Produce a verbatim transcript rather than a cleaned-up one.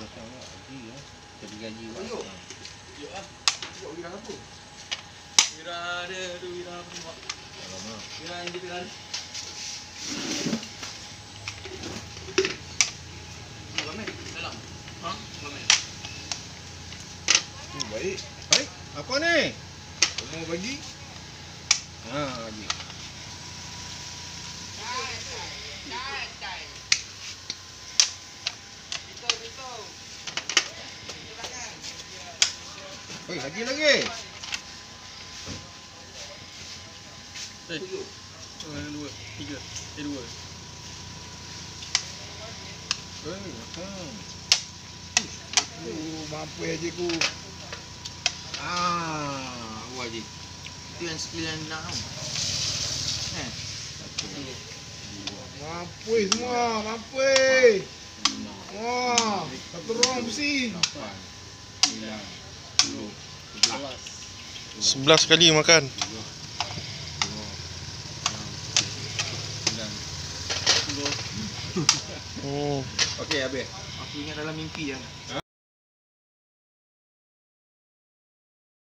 Jadi gaji. Yuk. Yuk ah. Yuk Wira apa? Wira dia, tu Wira apa ni buat? Alamak. Wira yang dia kan. Ramai dalam. Ha? Ramai. Hmm, baik. Baik. Apa ni? Kau mau bagi? Ha, bagi. Oi, lagi lagi. Eh, dua, tiga, eh dua. Oi, makan. Oh, mampu aja ku. Ah, Awal je. Itu yang skill yang nak tau. Eh, satu, dua, Mampu semua, mampu. lima, Wah, satu rong mesti. lapan, sembilan, sepuluh, sebelas. Sebelas kali makan. Dua, dua, enam, sembilan, sepuluh. Oh. Okey, habis. aku ingat dalam mimpi kan. Ha?